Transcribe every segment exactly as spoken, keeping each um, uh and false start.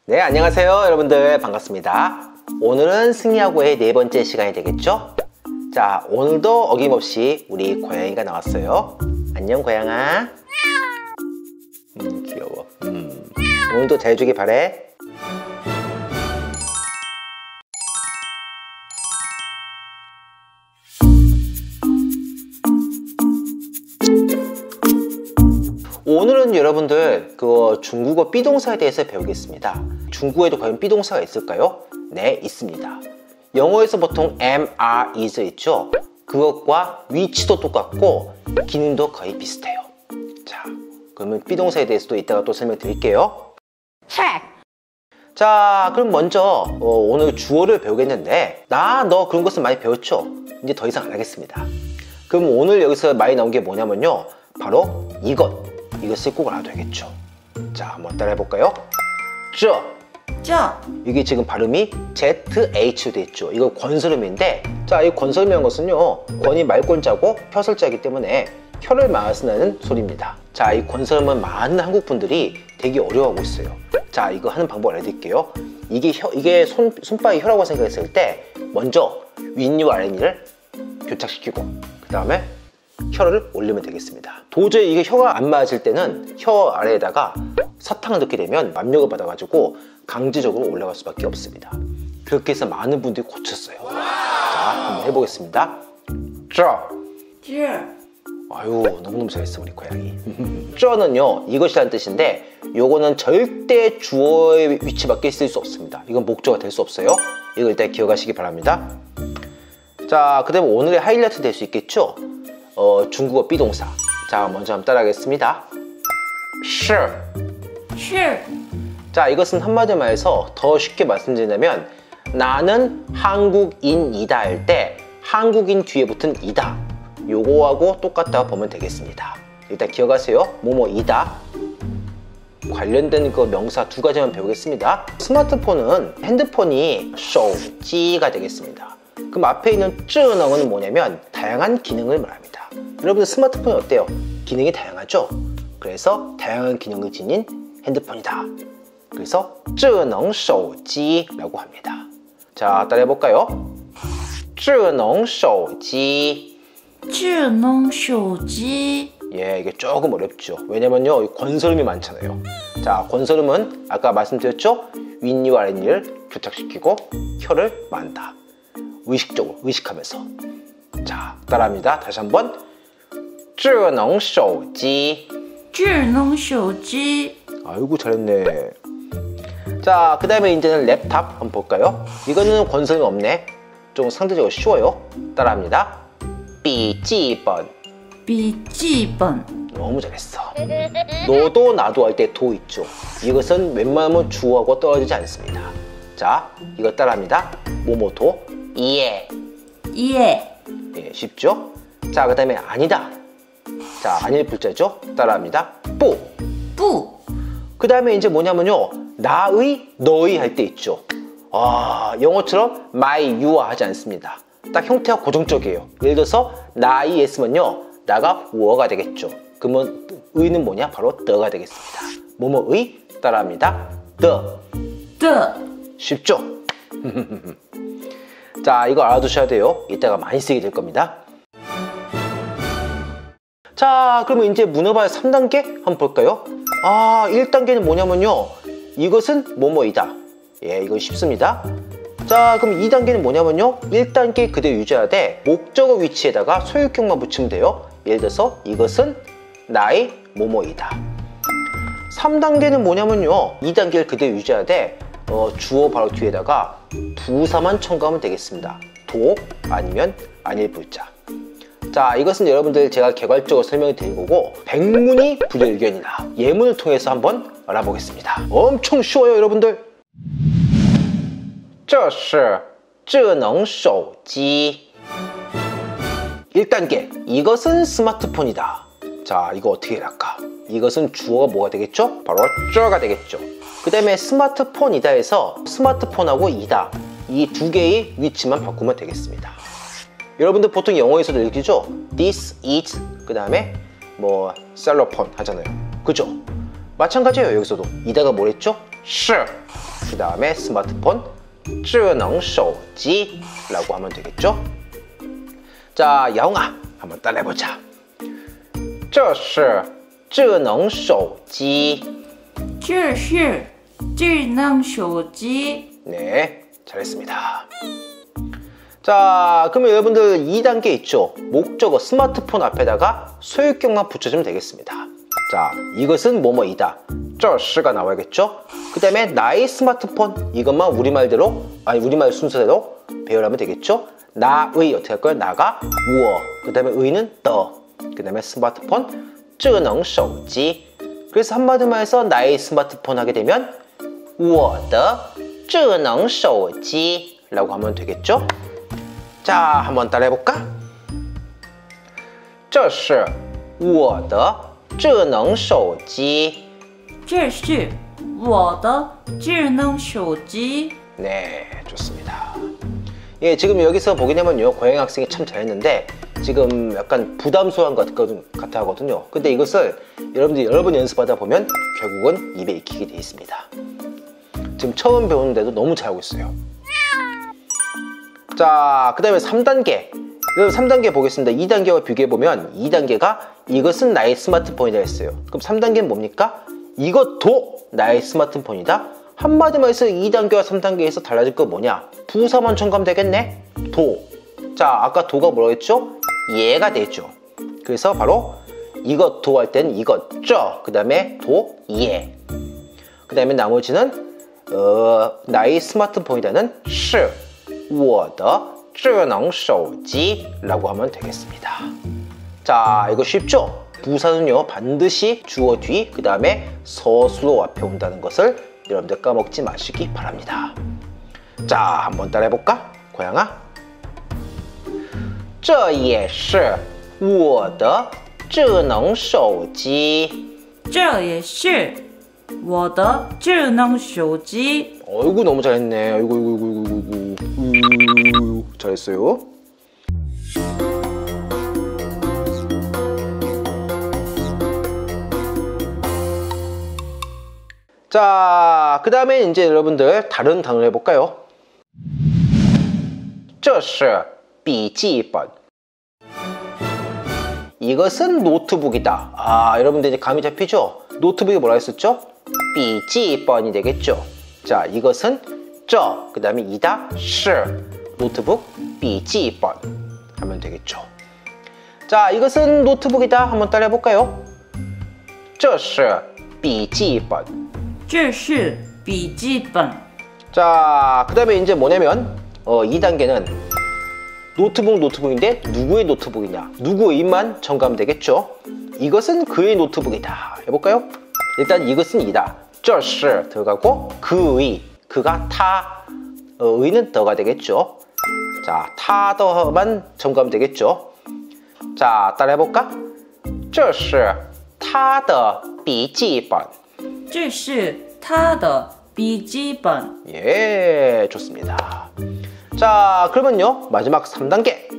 네, 안녕하세요 여러분들, 반갑습니다. 오늘은 승희하고의 네 번째 시간이 되겠죠? 자, 오늘도 어김없이 우리 고양이가 나왔어요. 안녕 고양아. 음, 귀여워. 음. 오늘도 잘 주길 바래. 오늘은 여러분들 그 중국어 비동사에 대해서 배우겠습니다. 중국어에도 과연 비동사가 있을까요? 네, 있습니다. 영어에서 보통 am, are, is 있죠? 그것과 위치도 똑같고 기능도 거의 비슷해요. 자, 그러면 비동사에 대해서도 이따가 또 설명드릴게요. 자, 그럼 먼저 어, 오늘 주어를 배우겠는데 나, 너 그런 것은 많이 배웠죠? 이제 더 이상 안 하겠습니다. 그럼 오늘 여기서 많이 나온 게 뭐냐면요, 바로 이것. 이것을 꼭 알아둬야겠죠. 자, 한번 따라해 볼까요? 저, 저. 이게 지금 발음이 제트 에이치 됐죠. 이거 권설음인데, 자, 이 권설음이라는 것은요, 권이 말권자고 혀설자이기 때문에 혀를 말아서 나는 소리입니다. 자, 이 권설음은 많은 한국 분들이 되게 어려워하고 있어요. 자, 이거 하는 방법 알려드릴게요. 이게 혀, 이게 손, 손바닥이 혀라고 생각했을 때 먼저 윗니와 아랫니를 교착시키고 그 다음에 혀를 올리면 되겠습니다. 도저히 이게 혀가 안 맞을 때는 혀 아래에다가 사탕을 넣게 되면 압력을 받아가지고 강제적으로 올라갈 수밖에 없습니다. 그렇게 해서 많은 분들이 고쳤어요. 자, 한번 해보겠습니다. 쩌. 저. 아유, 너무너무 잘했어 우리 고양이. 쩌는요, 이것이라는 뜻인데 요거는 절대 주어의 위치밖에 쓸 수 없습니다. 이건 목적어가 될 수 없어요. 이거 일단 기억하시기 바랍니다. 자, 그 다음에 오늘의 하이라이트 될 수 있겠죠? 어, 중국어 비동사. 자, 먼저 한번 따라하겠습니다. sure. sure. 자, 이것은 한마디로 말해서 더 쉽게 말씀드리자면 나는 한국인이다 할 때 한국인 뒤에 붙은 이다, 요거하고 똑같다고 보면 되겠습니다. 일단 기억하세요. 뭐뭐이다. 관련된 그 명사 두 가지만 배우겠습니다. 스마트폰은 핸드폰이 쇼지가 되겠습니다. 그럼 앞에 있는 쯔능은 뭐냐면 다양한 기능을 말합니다. 여러분들 스마트폰이 어때요? 기능이 다양하죠? 그래서 다양한 기능을 지닌 핸드폰이다. 그래서 쯔능 쇼지라고 합니다. 자, 따라해 볼까요? 쯔능 쇼지. 쯔능 쇼지. 예, 이게 조금 어렵죠. 왜냐면요, 권설음이 많잖아요. 자, 권설음은 아까 말씀드렸죠? 윗니와 아랫니를 교착시키고 혀를 만다. 의식적으로, 의식하면서. 자, 따라합니다. 다시 한번. 쯔능 쇼지. 쯔능 쇼지. 아이고, 잘했네. 자, 그 다음에 이제는 랩탑 한번 볼까요? 이거는 권설음이 없네. 좀 상대적으로 쉬워요. 따라합니다. 비지번. 비지번. 너무 잘했어. 너도 나도 할 때 도 있죠. 이것은 웬만하면 주어하고 떨어지지 않습니다. 자, 이거 따라합니다. 뭐뭐도. 예. 예. 예, 쉽죠? 자, 그 다음에 아니다. 자, 아닐 불자죠? 따라합니다. 뿌. 뿌. 그 다음에 이제 뭐냐면요, 나의, 너의 할 때 있죠. 아, 영어처럼 my, you와 하지 않습니다. 딱 형태가 고정적이에요. 예를 들어서 나의 했으면요, 나가 우어가 되겠죠. 그러면 의는 뭐냐? 바로 the가 되겠습니다. 뭐뭐의. 따라합니다. the. the. 쉽죠? 자, 이거 알아두셔야 돼요. 이따가 많이 쓰게 될 겁니다. 자, 그러면 이제 문어발 삼 단계 한번 볼까요? 아, 일 단계는 뭐냐면요, 이것은 뭐뭐이다. 예, 이건 쉽습니다. 자, 그럼 이 단계는 뭐냐면요, 일 단계 그대로 유지하되 목적어 위치에다가 소유격만 붙이면 돼요. 예를 들어서 이것은 나의 뭐뭐이다. 삼 단계는 뭐냐면요, 이 단계를 그대로 유지하되 어, 주어 바로 뒤에다가 부사만 첨가하면 되겠습니다. 도 아니면 아닐 불자. 자, 이것은 여러분들 제가 개괄적으로 설명을 드린 거고 백문이 불여일견이다. 예문을 통해서 한번 알아보겠습니다. 엄청 쉬워요 여러분들. 这是智能手机. 일 단계. 이것은 스마트폰이다. 자, 이거 어떻게 할까? 이것은 주어가 뭐가 되겠죠? 바로 쩌가 되겠죠. 그 다음에 스마트폰이다 해서 스마트폰하고 이다, 이 두 개의 위치만 바꾸면 되겠습니다. 여러분들 보통 영어에서도 읽히죠? This is, 그 다음에 뭐 셀로폰 하잖아요. 그죠? 마찬가지예요. 여기서도 이다가 뭐랬죠? 是 그 다음에 스마트폰 智能手机 라고 하면 되겠죠? 자, 야옹아 한번 따라해보자. 这是智能手机这是智能手机 네, 잘했습니다. 자, 그러면 여러분들 이 단계 있죠? 목적어 스마트폰 앞에다가 소유격만 붙여주면 되겠습니다. 자, 이것은 뭐뭐이다. 这是가 나와야겠죠? 그 다음에 나의 스마트폰, 이것만 우리말대로, 아니 우리말 순서대로 배열하면 되겠죠? 나의 어떻게 할까요? 나가 我, 그 다음에 의는 더, 그 다음에 스마트폰 智能手机. 그래서 한마디로 해서 나의 스마트폰 하게 되면 我的智能手机 라고 하면 되겠죠? 자, 한번 따라해볼까? 这是我的智能手机这是我的智能手机 네, 좋습니다. 예, 지금 여기서 보게 되면요, 고양이 학생이 참 잘했는데 지금 약간 부담스러운 것 같아 하거든요. 근데 이것을 여러분들이 여러 번 연습하다 보면 결국은 입에 익히게 돼 있습니다. 지금 처음 배우는데도 너무 잘하고 있어요. 자, 그 다음에 삼 단계. 여러분 삼 단계 보겠습니다. 이 단계와 비교해보면 이 단계가 이것은 나의 스마트폰이다 했어요. 그럼 삼 단계는 뭡니까? 이것도 나의 스마트폰이다. 한마디만 해서 이 단계와 삼 단계에서 달라질 거 뭐냐? 부사만 첨가하면 되겠네? 도. 자, 아까 도가 뭐라고 했죠? 얘가 되죠. 그래서 바로 이것도 할 때는 이것, 저, 그 다음에 도, 얘. 그 다음에 나머지는 어, 나의 스마트폰이라는 是我的智能手机 라고 하면 되겠습니다. 자, 이거 쉽죠? 부사는요 반드시 주어 뒤, 그 다음에 서술어 앞에 온다는 것을 여러분들 까먹지 마시기 바랍니다. 자, 한번 따라해볼까? 고양아, 这也是我的智能手机这也是我的智能手机 어이구, 너무 잘했네. 어이구, 어이구, 어이구, 어이구, 어이구, 잘했어요. 자, 그 다음에 이제 여러분들 다른 단어를 해볼까요? 这是笔记本 이것은 노트북이다. 아, 여러분들 이제 감이 잡히죠? 노트북이 뭐라 했었죠? 笔记本이 되겠죠? 자, 이것은 这, 그 다음에 이다, 是, 노트북, 笔记本 하면 되겠죠. 자, 이것은 노트북이다. 한번 따라해볼까요? 这是笔记本这是笔记本 자, 그 다음에 이제 뭐냐면 어, 이 단계는 노트북 노트북인데 누구의 노트북이냐, 누구의만 첨가하면 되겠죠. 이것은 그의 노트북이다. 해볼까요? 일단 이것은 이다, 这是 들어가고 그의, 그가 타, 어, 의는 더가 되겠죠. 자, 타 더만 첨가하면 되겠죠. 자, 따라해볼까? 这是他的笔记本这是他的笔记本 예, 좋습니다. 자, 그러면요 마지막 삼 단계.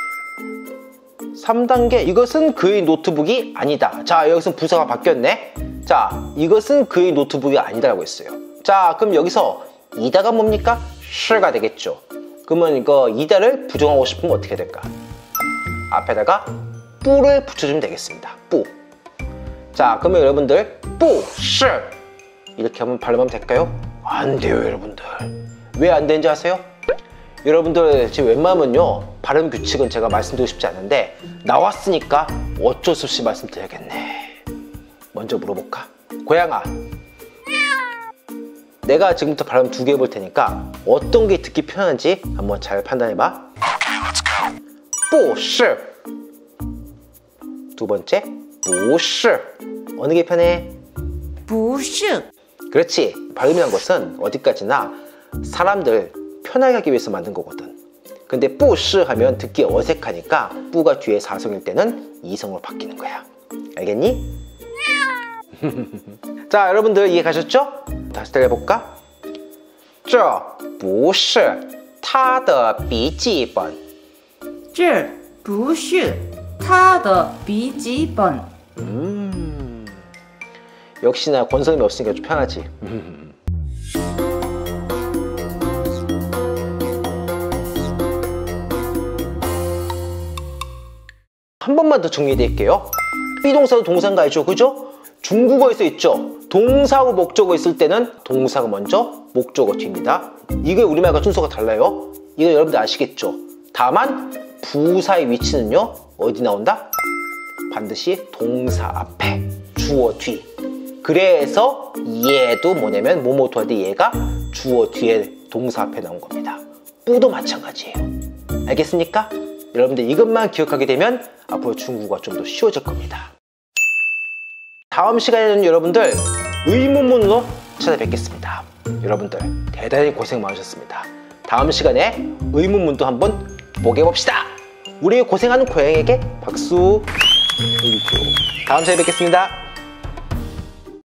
삼 단계, 이것은 그의 노트북이 아니다. 자, 여기서 부사가 바뀌었네. 자, 이것은 그의 노트북이 아니다라고 했어요. 자, 그럼 여기서 이다가 뭡니까? 是가 되겠죠. 그러면 이거 이다를 부정하고 싶으면 어떻게 될까? 앞에다가 뿌를 붙여주면 되겠습니다. 뿌. 자, 그러면 여러분들 不是 이렇게 한번 발음하면 될까요? 안 돼요, 여러분들. 왜 안 되는지 아세요? 여러분들 지금 웬만하면요 발음 규칙은 제가 말씀드리고 싶지 않은데 나왔으니까 어쩔 수 없이 말씀드려야겠네. 먼저 물어볼까? 고양아, 내가 지금부터 발음 두 개 해볼 테니까 어떤 게 듣기 편한지 한번 잘 판단해봐. 不是 두 번째 不是 어느 게 편해? 不是 그렇지. 발음이란 것은 어디까지나 사람들 편하게 하기 위해서 만든 거거든. 근데 不是 하면 듣기 어색하니까 뿌가 뒤에 사성일 때는 이성으로 바뀌는 거야. 알겠니? 자, 여러분들 이해 가셨죠? 다시 들어볼까? 这不是他的笔记本这不是他的笔记本 음, 역시나 권성이 없으니까 좀 편하지. 번만 더 정리해 드릴게요. 비동사도 동사인 거 알죠? 그죠? 중국어에 써 있죠? 동사하고 목적어 있을 때는 동사가 먼저, 목적어 뒤입니다. 이게 우리말과 순서가 달라요. 이거 여러분들 아시겠죠? 다만 부사의 위치는요, 어디 나온다? 반드시 동사 앞에, 주어 뒤. 그래서 얘도 뭐냐면 뭐뭐도 할 때 얘가 주어 뒤에 동사 앞에 나온 겁니다. 뿌도 마찬가지예요. 알겠습니까? 여러분들 이것만 기억하게 되면 앞으로 중국어가 좀 더 쉬워질 겁니다. 다음 시간에는 여러분들 의문문으로 찾아뵙겠습니다. 여러분들 대단히 고생 많으셨습니다. 다음 시간에 의문문도 한번 보게 봅시다. 우리 고생하는 고양이에게 박수. 다음 시간에 뵙겠습니다.